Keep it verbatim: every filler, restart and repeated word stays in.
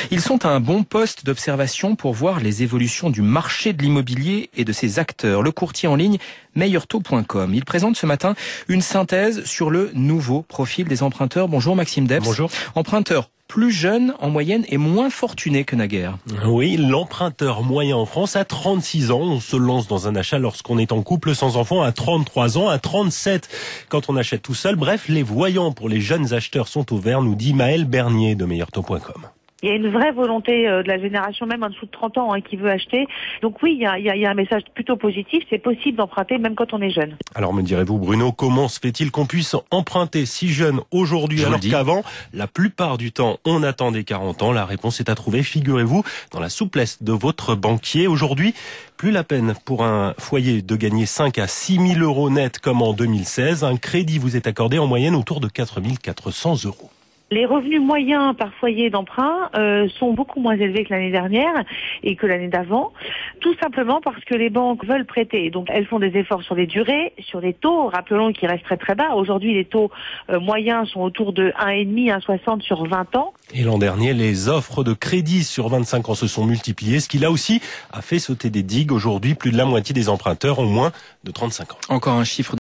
Ils sont un bon poste d'observation pour voir les évolutions du marché de l'immobilier et de ses acteurs. Le courtier en ligne meilleur taux point com. Il présente ce matin une synthèse sur le nouveau profil des emprunteurs. Bonjour Maxime Debs. Bonjour. Emprunteur plus jeune en moyenne et moins fortuné que naguère. Oui, l'emprunteur moyen en France a trente-six ans. On se lance dans un achat lorsqu'on est en couple sans enfant à trente-trois ans, à trente-sept quand on achète tout seul. Bref, les voyants pour les jeunes acheteurs sont au vert, nous dit Maël Bernier de meilleur taux point com. Il y a une vraie volonté de la génération même en dessous de trente ans hein, qui veut acheter. Donc oui, il y, a, il y a un message plutôt positif. C'est possible d'emprunter même quand on est jeune. Alors me direz-vous Bruno, comment se fait-il qu'on puisse emprunter si jeune aujourd'hui alors qu'avant, la plupart du temps, on attendait quarante ans? La réponse est à trouver, figurez-vous, dans la souplesse de votre banquier. Aujourd'hui, plus la peine pour un foyer de gagner cinq à six mille euros net comme en deux mille seize. Un crédit vous est accordé en moyenne autour de quatre mille quatre cents euros. Les revenus moyens par foyer d'emprunt euh, sont beaucoup moins élevés que l'année dernière et que l'année d'avant, tout simplement parce que les banques veulent prêter. Donc elles font des efforts sur les durées, sur les taux, rappelons qu'ils restent très très bas. Aujourd'hui, les taux euh, moyens sont autour de un virgule cinq, un virgule soixante sur vingt ans. Et l'an dernier, les offres de crédit sur vingt-cinq ans se sont multipliées, ce qui là aussi a fait sauter des digues. Aujourd'hui, plus de la moitié des emprunteurs ont moins de trente-cinq ans. Encore un chiffre